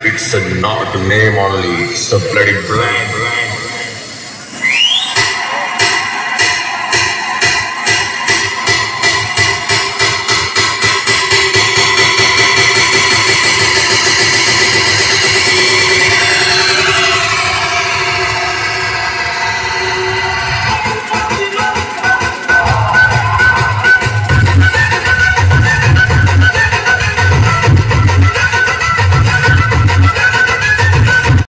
It's a not a name only, it's a bloody brand.